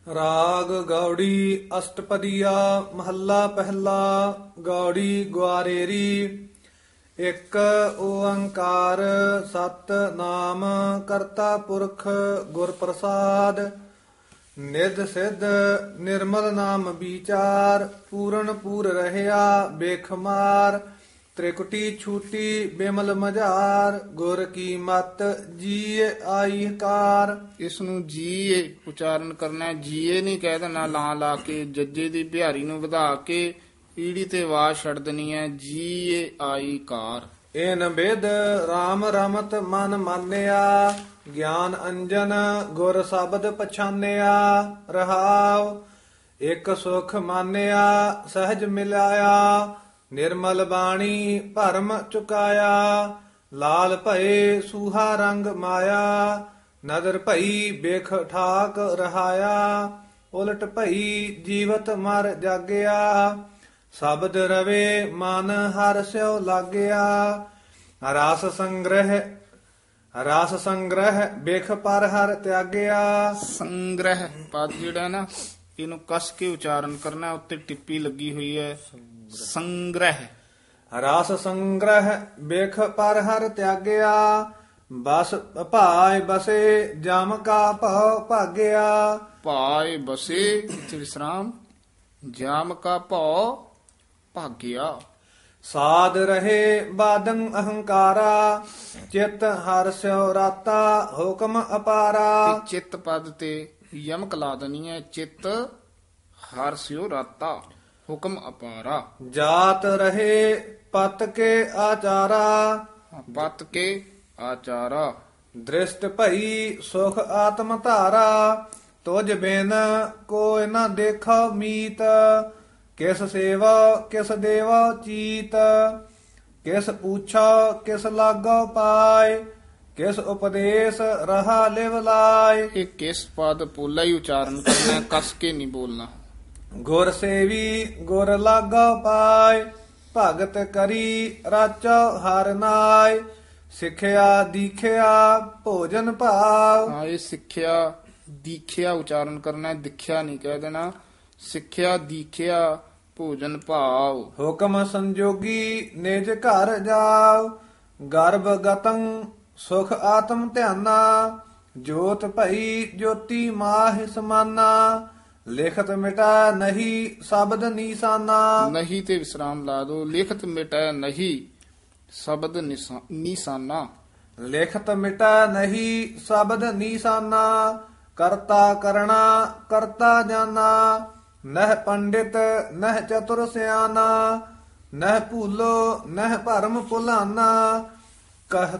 ਰਾਗ ਗੌੜੀ ਅਸ਼ਟਪਦੀਆ ਮਹੱਲਾ ਪਹਿਲਾ। ਗੌੜੀ ਗੁਆਰੇਰੀ। ਇੱਕ ਓੰਕਾਰ ਸਤ ਨਾਮ ਕਰਤਾ ਪੁਰਖ ਗੁਰ ਪ੍ਰਸਾਦ। ਨਿਧ ਸਿਧ ਨਿਰਮਲ ਨਾਮ ਵਿਚਾਰ ਪੂਰਨ ਪੂਰ ਰਹਿਆ ਬੇਖਮਾਰ। ਤ੍ਰਿਕੁਟੀ ਛੂਟੀ ਬਿਮਲ ਮਝਾਰ ਗੁਰ ਕੀ ਮਤ ਜੀਏ ਆਈ ਕਾਰ। ਇਸ ਨੂੰ ਜੀਏ ਉਚਾਰਨ ਕਰਨਾ ਹੈ। ਜੀਏ ਨਹੀਂ ਕਹਿ ਦੇਣਾ ਲਾਂ ਲਾ ਕੇ, ਜੱਜੇ ਦੀ ਬਿਹਾਰੀ ਨੂੰ ਵਧਾ ਕੇ ਈੜੀ ਤੇ ਆਵਾਜ਼ ਛੱਡ ਦੇਣੀ ਹੈ। ਜੀਏ ਆਈ ਕਾਰ। ਏਨ ਬਿਦ ਰਾਮ ਰਮਤ ਮਨ ਮਾਨਿਆ ਗਿਆਨ ਅੰਜਨ ਗੁਰ ਸ਼ਬਦ ਪਛਾਨਿਆ। ਰਹਾਉ ਇਕ ਸੁਖ ਮਾਨਿਆ ਸਹਿਜ ਮਿਲਾਇਆ। ਨਿਰਮਲ ਬਾਣੀ ਭਰਮ ਚੁਕਾਇਆ। ਲਾਲ ਭਏ ਸੂਹਾ ਰੰਗ ਮਾਇਆ। ਨਦਰ ਭਈ ਬੇਖ ਠਾਕ ਰਹਾਇਆ। ਉਲਟ ਭਈ ਜੀਵਤ ਮਰ ਜਾਗਿਆ। ਸ਼ਬਦ ਰਵੇ ਮਨ ਹਰ ਸਿਉ ਲਾਗਿਆ। ਰਸ ਸੰਗ੍ਰਹਿ ਬਿਖ ਪਰ ਹਰ ਤਿਆਗਿਆ। ਸੰਗ੍ਰਹਿ ਪਦ ਜਿਹੜਾ ਨਾ ਇਹਨੂੰ ਕਸ ਕੇ ਉਚਾਰਨ ਕਰਨਾ, ਉੱਤੇ ਟਿੱਪੀ ਲੱਗੀ ਹੋਈ ਹੈ। ਸੰਗ੍ਰਹਿ। ਰਸ ਸੰਗ੍ਰਹਿ ਬਿਖ ਪਰ ਹਰ ਤਿਆਗਿਆ। ਬਸ ਭਾਇ ਬਸੇ ਜਮ ਕਾ ਭਉ ਭਾਗਿਆ। ਭਾਇ ਬਸੇ ਇੱਥੇ ਵਿਸਰਾਮ, ਜਾਮ ਕਾ ਭਉ ਭਾਗਿਆ। ਸਾਧ ਰਹੇ ਬਾਦੰ ਅਹੰਕਾਰਾ। ਚਿਤ ਹਰ ਸਿਉ ਰਾਤਾ ਹੁਕਮ ਅਪਾਰਾ। ਤੇ ਚਿੱਤ ਪਦ ਤੇ ਯਮਕ ਲਾ ਦੇਣੀ ਹੈ। ਚਿੱਤ ਹਰ ਸਿਉ ਰਾਤਾ ਹੁਕਮ ਅਪਾਰਾ। ਜਾਤ ਰਹੇ ਪਤ ਕੇ ਆਚਾਰਾ। ਪਤ ਕੇ ਆਚਾਰਾ। ਦ੍ਰਿਸ਼ਟ ਭਈ ਸੁਖ ਆਤਮ ਧਾਰਾ। ਤੁਝ ਬਿਨ ਕੋਈ ਨ ਦੇਖੋ ਮੀਤ। ਕਿਸ ਸੇਵਾ ਕਿਸ ਦੇਵਾ ਚੀਤ। ਕਿਸ ਪੁੱਛੋ ਕਿਸ ਲਾਗੋ ਪਾਏ। ਕਿਸ ਉਪਦੇਸ਼ ਰਹਾ ਲਿਵ ਲਾਏ। ਇਹ ਕਿਸ ਪਦ ਪੋਲਾ ਹੀ ਉਚਾਰਨ ਕਰਨਾ, ਕਸ ਕੇ ਨਹੀਂ ਬੋਲਣਾ। ਗੁਰ ਸੇਵੀ ਗੁਰ ਲਾਗੋ ਪਾਏ। ਭਗਤ ਕਰੀ ਰਾਚੋ ਹਰ ਨਾਏ। ਸਿੱਖਿਆ ਦੀਖਿਆ ਭੋਜਨ ਭਾਵ। ਹਾਂ, ਇਹ ਸਿੱਖਿਆ ਦੀਖਿਆ ਉਚਾਰਨ ਕਰਨਾ ਹੈ, ਦਿਖਿਆ ਨਹੀਂ ਕਹਿ ਦੇਣਾ। ਸਿੱਖਿਆ ਦੀਖਿਆ ਭੋਜਨ ਭਾਵ। ਹੁਕਮ ਸੰਜੋਗੀ ਨਿਜ ਘਰ ਜਾਓ। ਗਰਭ ਗਤੰ ਸੁਖ ਆਤਮ ਧਿਆਨਾ। ਜੋਤ ਭਈ ਜੋਤੀ ਮਾਹਿ ਸਮਾਨਾ। ਲਿਖਤ ਮਿਟਾ ਨਹੀਂ ਸ਼ਬਦ ਨੀਸਾਨਾ। ਨਹੀਂ ਤੇ ਵਿਸਰਾਮ ਲਾ ਦੋ। ਲਿਖਤ ਮਿਟੈ ਨਹੀਂ ਸ਼ਬਦ ਨੀਸਾਨਾ। ਲਿਖਤ ਮਿਟਾ ਨਹੀਂ ਸ਼ਬਦ ਨੀਸਾਨਾ। ਕਰਤਾ ਕਰਣਾ ਕਰਤਾ ਜਾਨਾ। ਨਹਿ ਪੰਡਿਤ ਨਹਿ ਚਤੁਰ ਸਿਆਨਾ। ਨਹਿ ਭੂਲੋ ਨਹਿ ਭਰਮ ਭੁਲਾਨਾ। ਕਹ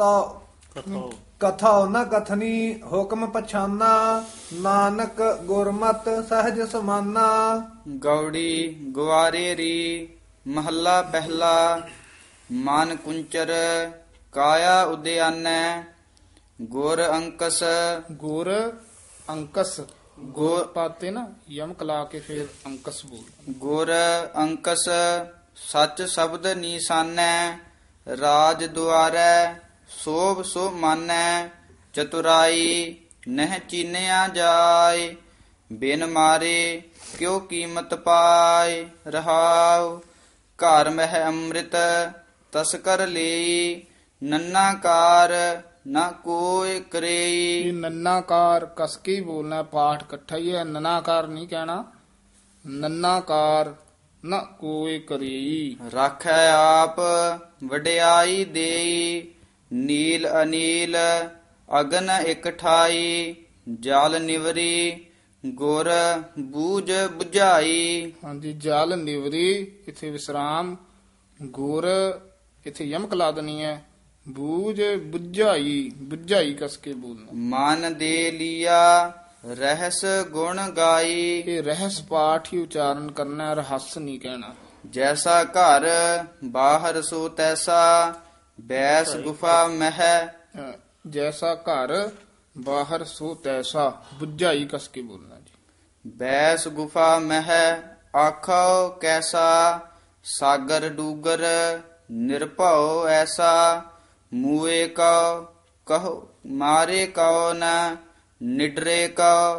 ਕਥਾ ਨ ਕਥਨੀ ਹੁਕਮ ਪਛਾਨਾ। ਨਾਨਕ ਗੁਰਮਤ ਸਹਿਜ ਸਮਾਨਾ। ਗੌੜੀ ਗੁਆਰੇਰੀ ਮਹੱਲਾ ਪਹਿਲਾ। ਮਨ ਕੁੰਚਰ ਕਾਇਆ ਉਦਿਆਨੈ। ਗੁਰ ਅੰਕਸ। ਗੁਰ ਅੰਕਸ। ਗੁਰ ਪਾਤੇ ਨਾ ਯਮਕ ਲਾ ਕੇ ਫਿਰ ਅੰਕਸ ਬੋਲ। ਗੁਰ ਅੰਕਸ ਸੱਚ ਸ਼ਬਦ ਨੀਸਾਨੈ। ਰਾਜ ਦੁਆਰੈ ਸੋਭ ਸੋ ਮਾਨੈ। ਚਤੁਰਾਈ ਨਹਿ ਚੀਨਿਆ ਜਾਏ। ਬਿਨ ਮਾਰੇ ਕਿਉ ਕੀਮਤ ਪਾਏ। ਰਹਾਉ ਘਰ ਮਹਿ ਅੰਮ੍ਰਿਤ ਤਸਕਰ ਲਈ। ਨੰਨਾ ਕਾਰ ਨਾ ਕੋਇ ਕਰੇਈ। ਇਹ ਨੰਨਾਕਾਰ ਕਸ ਕੇ ਹੀ ਬੋਲਣਾ, ਪਾਠ ਇਕੱਠਾ ਹੀ ਹੈ। ਨਨਾਕਾਰ ਨਹੀਂ ਕਹਿਣਾ। ਨੰਨਾਕਾਰ ਨਾ ਕੋਇ ਕਰੀ। ਰਾਖੈ ਆਪ ਵਡਿਆਈ ਦੇਈ। ਨੀਲ ਅਨੀਲ ਅਗਨ ਇਕਠਾਈ। ਜਲ ਨਿਵਰੀ ਗੁਰ ਬੂਝ 부ਝਾਈ। ਹਾਂਜੀ, ਜਲ ਨਿਵਰੀ ਇੱਥੇ ਵਿਸਰਾਮ। ਗੁਰ ਇੱਥੇ ਯਮਕ ਲਾ ਦੇਣੀ ਹੈ। ਬੂਝ 부ਝਾਈ 부ਝਾਈ ਕਸ ਕੇ ਬੋਲਣਾ। ਮਨ ਦੇ ਲੀਆ ਰਹਿਸ ਗੁਣ ਗਾਈ। ਇਹ ਰਹਿਸ ਪਾਠ ਹੀ ਉਚਾਰਨ ਕਰਨਾ ਹੈ, ਰਹੱਸ ਨਹੀਂ ਕਹਿਣਾ। ਜੈਸਾ ਘਰ ਬਾਹਰ ਸੋ ਤੈਸਾ। ਬੈਸ ਗੁਫਾ ਮਹਿ। ਜੈਸਾ ਘਰ ਬਾਹਰ ਸੋ ਤੈਸਾ 부ਝਾਈ ਕਸ ਕੇ ਬੋਲਣਾ ਜੀ। ਬੈਸ ਗੁਫਾ ਮਹਿ ਆਖੋ ਕੈਸਾ। ਸਾਗਰ ਡੂਗਰ ਨਿਰਭਉ ਐਸਾ। ਮੂਏ ਕਉ ਕਹੋ ਮਾਰੇ ਕਉ ਨ ਨਿਡਰੇ ਕਉ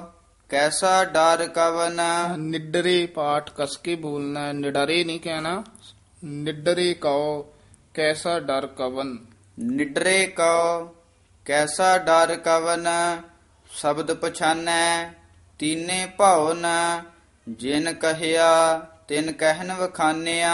ਕੈਸਾ ਡਰ ਕਵਨ। ਨਿਡਰੇ ਪਾਠ ਕਸ ਕੇ ਬੋਲਣਾ ਹੈ, ਨਿਡਰੇ ਨਹੀਂ ਕਹਿਣਾ। ਨਿਡਰੇ ਕਉ ਕੈਸਾ ਡਰ ਕਵਨ। ਨਿਡਰੇ ਕਉ ਕੈਸਾ ਡਰ ਕਵਨ। ਸ਼ਬਦ ਪਛਾਨੈ ਤੀਨੇ ਭਉ ਨ। ਜਿਨ ਕਹਿਆ ਤਿਨ ਕਹਿਨ ਵਖਾਨਿਆ।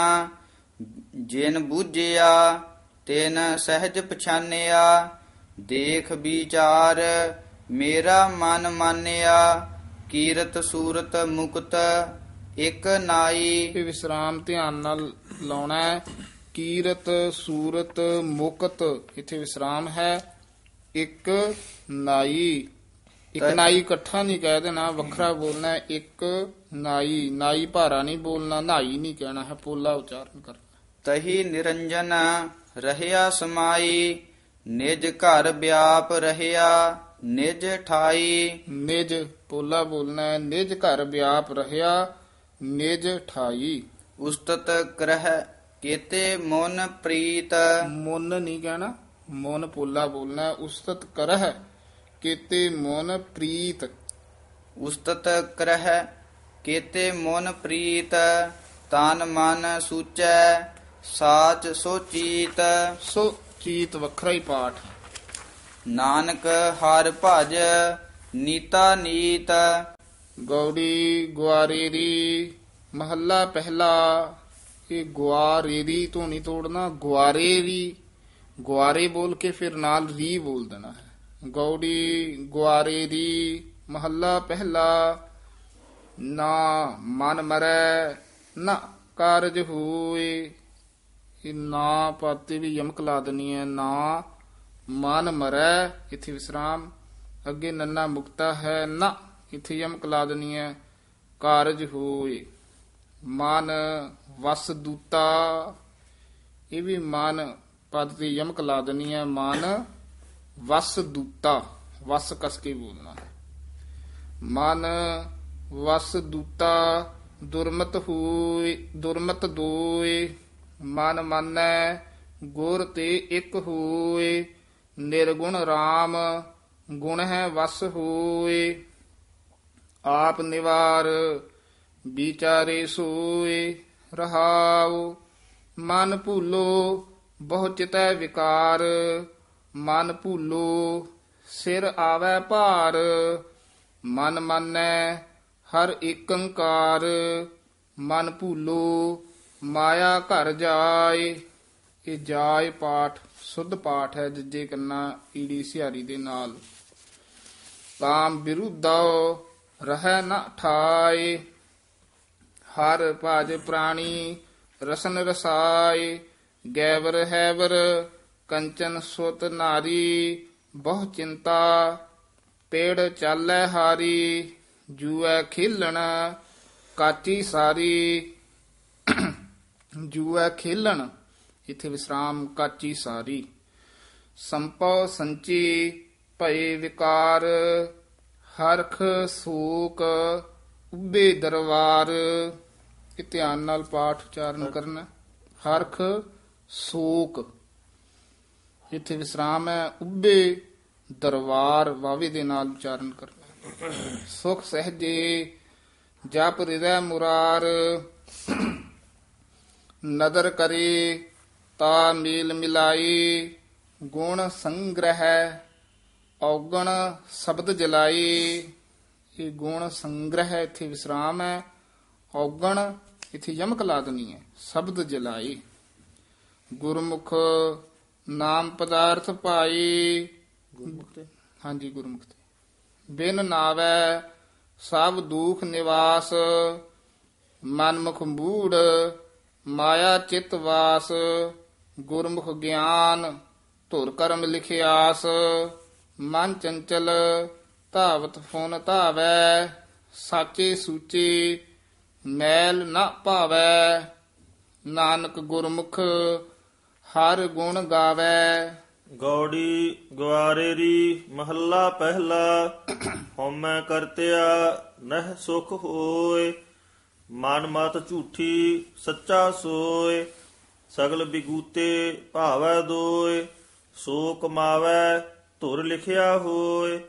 ਜਿਨ ਬੂਝਿਆ ਤਿਨ ਸਹਿਜ ਪਛਾਨਿਆ। ਦੇਖ ਵਿਚਾਰ ਮੇਰਾ ਮਨ ਮਾਨਿਆ। ਕੀਰਤ ਸੂਰਤ ਮੁਕਤ ਇਕ ਨਾਈ। ਇਹ ਵਿਸਰਾਮ ਧਿਆਨ ਨਾਲ ਲਾਉਣਾ ਹੈ। ਕੀਰਤ ਸੂਰਤ ਮੁਕਤ, ਇੱਥੇ ਵਿਸਰਾਮ ਹੈ। ਇੱਕ ਨਾਈ, ਇੱਕ ਨਾਈ ਇਕੱਠਾ ਨਹੀਂ ਕਹਿ ਦੇਣਾ, ਵੱਖਰਾ ਬੋਲਣਾ ਹੈ। ਇੱਕ ਨਾਈ, ਨਾਈ ਭਾਰਾ ਨਹੀਂ ਬੋਲਣਾ, ਨਾਈ ਨਹੀਂ ਕਹਿਣਾ ਹੈ, ਪੋਲਾ ਉਚਾਰਨ ਕਰਨਾ। ਤਹੀ ਨਿਰੰਜਨ ਰਹਿਆ ਸਮਾਈ। ਨਿਜ ਘਰ ਵਿਆਪ ਰਹਿਆ ਨਿਜ ਠਾਈ। ਨਿਜ ਪੋਲਾ ਬੋਲਣਾ ਹੈ। ਨਿਜ ਘਰ ਵਿਆਪ ਰਹਿਆ ਨਿਜ ਠਾਈ। ਉਸਤਤ ਕਰਹਿ ਕੀਤੇ ਮਨ ਪ੍ਰੀਤ। ਮੁਨ ਨਹੀਂ ਕਹਿਣਾ, ਮੁਨ ਪੋਲਾ ਬੋਲਣਾ ਹੈ। ਉਸਤਤ ਕਰਹਿ ਕੀਤੇ ਮਨ ਪ੍ਰੀਤ। ਉਸਤਤ ਕਰਹਿ ਕੀਤੇ ਮਨ ਪ੍ਰੀਤ। ਤਨ ਮਨ ਸੂਚੈ ਸਾਚ ਸੋਚੀਤ। ਸੋ ਚੀਤ ਵੱਖਰਾ ਹੀ ਪਾਠ। ਨਾਨਕ ਹਰਿ ਭਜ ਨੀਤਾ ਨੀਤ। ਗੌੜੀ ਗੁਆਰੇਰੀ ਮਹੱਲਾ ਪਹਿਲਾ। ਇਹ ਗੁਆਰੇਰੀ ਤੋਂ ਨਹੀਂ ਤੋੜਨਾ, ਗੁਆਰੇਰੀ। ਗੁਆਰੇ ਬੋਲ ਕੇ ਫਿਰ ਨਾਲ ਰੀ ਬੋਲ ਦੇਣਾ ਹੈ। ਗੌੜੀ ਗੁਆਰੇਰੀ ਮਹੱਲਾ ਪਹਿਲਾ। ਨਾ ਮਨ ਮਰੈ ਨਾ ਕਾਰਜ ਹੋਏ। ਇਹ ਨਾ ਪਾਤੇ ਵੀ ਯਮਕ ਲਾ ਦੇਣੀ ਹੈ। ਨਾ ਮਨ ਮਰੈ, ਇੱਥੇ ਵਿਸਰਾਮ। ਅੱਗੇ ਨੰਨਾ ਮੁਕਤਾ ਹੈ। ਨਾ, ਇੱਥੇ ਯਮਕ ਲਾ ਦੇਣੀ ਹੈ। ਕਾਰਜ ਹੋਏ। ਮਨ ਵਸ ਦੂਤਾ, ਇਹ ਵੀ ਮਨ ਪਦ ਤੇ ਯਮਕ ਲਾ ਦੇਣੀ ਹੈ। ਮਨ ਵਸ ਦੂਤਾ, ਵਸ ਕਸ ਕੇ ਬੋਲਣਾ ਹੈ। ਮਨ ਵਸ ਦੂਤਾ ਦੁਰਮਤ ਹੋਏ। ਦੁਰਮਤ ਦੋਏ। ਮਨ ਮਾਨੈ ਗੁਰ ਤੇ ਇੱਕ ਹੋਏ। ਨਿਰਗੁਣ RAM ਗੁਣ ਹੈ ਵਸ ਹੋਏ। ਆਪ ਨਿਵਾਰ ਵਿਚਾਰੇ ਸੋਏ। ਰਹਾਉ ਮਨ ਭੂਲੋ ਬਹੁ ਚਿਤੈ ਵਿਕਾਰ। ਮਨ ਭੂਲੋ ਸਿਰ ਆਵੈ ਭਾਰ। ਮਨ ਮਾਨੈ ਹਰ ਏਕੰਕਾਰ। ਮਨ ਭੂਲੋ ਮਾਇਆ ਘਰ ਜਾਏ। ਇਹ ਜਾਏ ਪਾਠ ਸੁੱਧ ਪਾਠ ਹੈ। ਜੱਜੇ ਕੰਨਾ ਈੜੀ ਸਿਹਾਰੀ ਦੇ ਨਾਲ। ਕਾਮ ਵਿਰੁੱਧੋ ਰਹਿ ਨਾ ਠਾਏ। ਹਰ ਭਜ ਪ੍ਰਾਣੀ ਰਸਨ ਰਸਾਏ। ਗੈਵਰ ਹੈਵਰ ਕੰਚਨ ਸੁਤ ਨਾਰੀ। ਬਹੁ ਚਿੰਤਾ ਪੇੜ ਚਾਲੈ ਹਾਰੀ। ਜੂਐ ਖੇਲਣ ਕਾਚੀ ਸਾਰੀ। ਜੂਐ ਖੇਲਣ, ਇੱਥੇ ਵਿਸਰਾਮ। ਕਾਚੀ ਸਾਰੀ। ਸੰਪਉ ਸੰਚੀ ਭਏ ਵਿਕਾਰ। ਹਰਖ ਸੂਕ ਉੱਬੇ ਦਰਬਾਰ। ਇਹ ਧਿਆਨ ਨਾਲ ਪਾਠ ਉਚਾਰਨ ਕਰਨਾ। ਹਰਖ ਸੂਕ, ਇੱਥੇ ਵਿਸਰਾਮ ਹੈ। ਉੱਬੇ ਦਰਬਾਰ ਵਾਵੇ ਦੇ ਨਾਲ ਉਚਾਰਨ ਕਰਨਾ। ਸੁਖ ਸਹਜੇ ਜਪ ਹਿਰਦੈ ਮੁਰਾਰ। ਨਦਰ ਕਰੇ ਤਾ ਮੇਲ ਮਿਲਾਈ। ਗੁਣ ਸੰਗ੍ਰਹਿ ਔਗਣ ਸ਼ਬਦ ਜਲਾਈ। ਇਹ ਗੁਣ ਸੰਗ੍ਰਹਿ, ਇੱਥੇ ਵਿਸਰਾਮ ਹੈ। ਔਗਣ, ਇੱਥੇ ਯਮਕ ਲਾ ਦੇਣੀ ਹੈ। ਸ਼ਬਦ ਜਲਾਈ। ਗੁਰਮੁਖ ਨਾਮ ਪਦਾਰਥ ਪਾਈ। ਹਾਂਜੀ, ਗੁਰਮੁਖ ਤੇ। ਬਿਨ ਨਾਵੈ ਸਭ ਦੁਖ ਨਿਵਾਸ। ਮਨਮੁਖ ਮੂੜ ਮਾਇਆ ਚਿਤ ਵਾਸ। ਗੁਰਮੁਖ ਗਿਆਨ ਧੁਰ ਕਰਮ ਲਿਖਿਆਸ। ਮਨ ਚੰਚਲ ਧਾਵਤ ਫੁਨ ਧਾਵੈ। ਸਾਚੇ ਸੂਚੇ ਮੈਲ ਨਾ ਭਾਵੈ। ਨਾਨਕ ਗੁਰਮੁਖ ਹਰ ਗੁਣ ਗਾਵੈ। ਗੌੜੀ ਗੁਆਰੇਰੀ ਮਹੱਲਾ ਪਹਿਲਾ। ਹਉਮੈ ਕਰਤਿਆ ਨਹਿ ਸੁਖ ਹੋਏ। ਮਨ ਮਤ ਝੂਠੀ ਸੱਚਾ ਸੋਏ। ਸਗਲ ਬਿਗੂਤੇ ਭਾਵੈ ਦੋਏ। ਸੋ ਕਮਾਵੈ ਧੁਰ ਲਿਖਿਆ ਹੋਏ।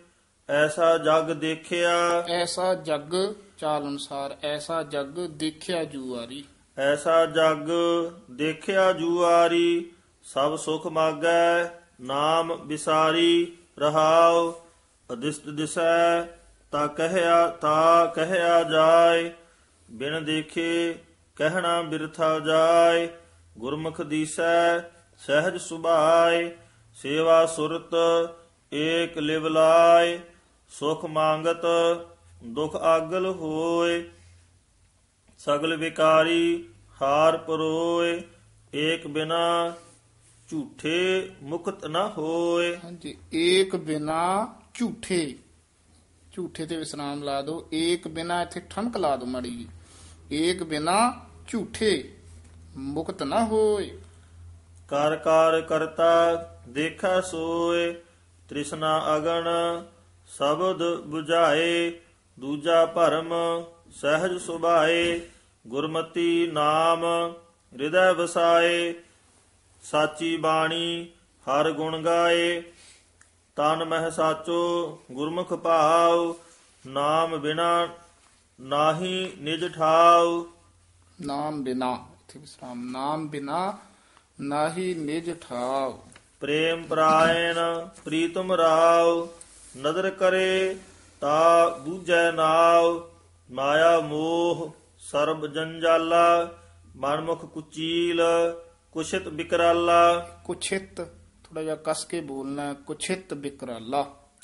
ਐਸਾ ਜਗ ਦੇਖਿਆ, ਐਸਾ ਜਗ ਚਾਲ ਅਨੁਸਾਰ ਐਸਾ ਜਗ ਦੇਖਿਆ ਜੂਆਰੀ। ਐਸਾ ਜਗ ਦੇਖਿਆ ਜੁਆਰੀ, ਸਭ ਸੁਖ ਮਾਗੈ ਨਾਮ ਵਿਸਾਰੀ। ਰਹਾਉ ਅਦਿਸਤ ਦਿਸੈ ਤਾ ਕਹਿਆ ਜਾਏ, ਬਿਨ ਦੇਖੇ ਕਹਿਣਾ ਬਿਰਥਾ ਜਾਏ। ਗੁਰਮੁਖ ਦੀਸੈ ਸਹਿਜ ਸੁਭਾਏ, ਸੇਵਾ ਸੁਰਤ ਏਕ ਲਿਵ ਲਾਏ। ਸੁਖ ਮੰਗਤ ਦੁਖ ਆਗਲ ਹੋਏ, ਸਗਲ ਵਿਕਾਰੀ ਹਾਰ ਪਰੋਏ। ਏਕ ਬਿਨਾ ਝੂਠੇ ਮੁਕਤ ਨ ਹੋਏ। ਹਾਂਜੀ, ਏਕ ਬਿਨਾ ਝੂਠੇ, ਝੂਠੇ ਤੇ ਵਿਸਰਾਮ ਲਾ ਦੋ। ਏਕ ਬਿਨਾ ਇੱਥੇ ਠਮਕ ਲਾ ਦੋ ਮਾੜੀ ਜੀ। ਏਕ ਬਿਨਾ ਝੂਠੇ ਮੁਕਤ ਨਾ ਹੋਏ। ਕਰ ਕਾਰ ਕਰਤਾ ਦੇਖਾ ਸੋਏ, ਤ੍ਰਿਸ਼ਨਾ ਅਗਨ ਸ਼ਬਦ 부ਝਾਏ। ਦੂਜਾ ਭਰਮ ਸਹਿਜ ਸੁਭਾਏ, ਗੁਰਮਤੀ ਨਾਮ ਹਿਰਦੈ ਵਸਾਏ। ਸਾਚੀ ਬਾਣੀ ਹਰ ਗੁਣ ਗਾਏ, ਤਨ ਮਹਿ ਸਾਚੋ ਗੁਰਮੁਖ ਭਾਵ। ਨਾਮ ਬਿਨਾ ਨਾਹੀ ਨਿਜ ਠਾਉ। ਨਾਮ ਬਿਨਾ ਇੱਥੇ ਵਿਸਰਾਮ, ਨਾਮ ਬਿਨਾ ਨਾਹੀ ਨਿਜ ਠਾਉ। ਪ੍ਰੇਮ ਪਰਾਇਣ ਪ੍ਰੀਤਮ ਰਾਵ, ਨਦਰ ਕਰੇ ਤਾ ਬੂਝੈ ਨਾਵ। ਮਾਇਆ ਮੋਹ ਸਰਬ ਜੰਜਾਲਾ, ਮਨਮੁਖ ਕੁਚੀਲ ਕੁਸ਼ਿਤ ਬਿਕਰਾਲਾ। ਕੁਛਿਤ ਥੋੜਾ ਜਿਹਾ ਕਸ ਕੇ ਬੋਲਣਾ ਹੈ, ਕੁਛਿਤ ਬਿਕਰਾਲਾ।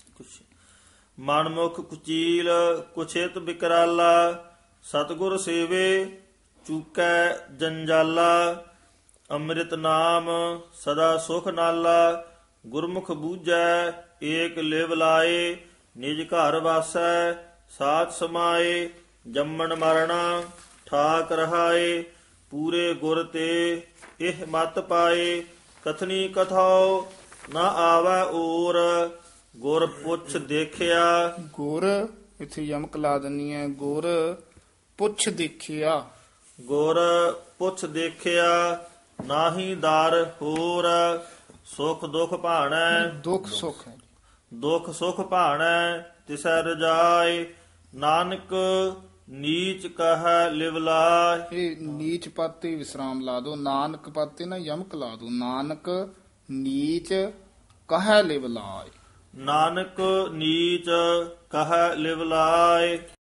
ਮਨਮੁਖ ਕੁਚੀਲ ਕੁਛਿਤ ਬਿਕਰਾਲਾ, ਸਤਿਗੁਰ ਸੇਵੇ ਚੂਕੈ ਜੰਜਾਲਾ। ਅੰਮ੍ਰਿਤ ਨਾਮ ਸਦਾ ਸੁਖ ਨਾਲਾ, ਗੁਰਮੁਖ ਬੂਝੈ ਏਕ ਲਿਵ ਲਾਏ। ਨਿਜ ਘਰ ਵਾਸੈ ਸਾਚ ਸਮਾਏ, ਜੰਮਣ ਮਰਣਾ ਠਾਕ ਰਹਾਏ। ਪੂਰੇ ਗੁਰ ਤੇ ਇਹ ਮਤ ਪਾਏ, ਕਥਨੀ ਕਥਾਓ ਨਾ ਆਵੈ ਔਰ। ਗੁਰ ਪੁੱਛ ਦੇਖਿਆ, ਗੁਰ ਇੱਥੇ ਯਮਕ ਲਾ ਦਿੰਨੀ ਹੈ। ਗੁਰ ਪੁੱਛ ਦੇਖਿਆ, ਗੁਰ ਪੁੱਛ ਦੇਖਿਆ ਨਾਹੀ ਦਰ ਹੋਰ। ਸੁਖ ਦੁਖ ਭਾਣੈ ਦੁੱਖ ਸੁਖ ਹੈ। ਦੁਖ ਸੁਖ ਭਾਣੈ ਤਿਸੈ ਰਜਾਏ। ਨਾਨਕ ਨੀਚ ਕਹੈ ਲਿਵ ਲਾਇ। ਇਹ ਨੀਚ ਪਦ ਤੇ ਵਿਸਰਾਮ ਲਾ ਦੋ। ਨਾਨਕ ਪਦ ਤੇ ਨਾ ਯਮਕ ਲਾ ਦੋ। ਨਾਨਕ ਨੀਚ ਕਹੈ ਲਿਵ ਲਾਇ। ਨਾਨਕ ਨੀਚ ਕਹੈ ਲਿਵ ਲਾਇ।